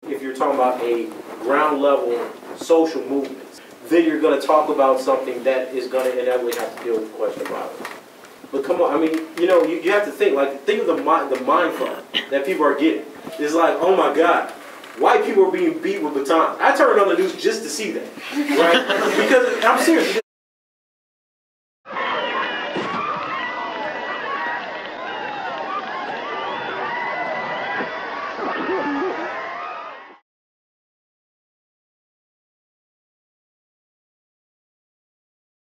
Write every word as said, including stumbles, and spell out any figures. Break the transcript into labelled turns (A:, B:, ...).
A: If you're talking about a ground level social movement, then you're going to talk about something that is going to inevitably have to deal with the question of violence. But come on, I mean, you know, you, you have to think, like, think of the mind, the mind fuck that people are getting. It's like, oh my God, white people are being beat with batons. I turned on the news just to see that, right? Because I'm serious.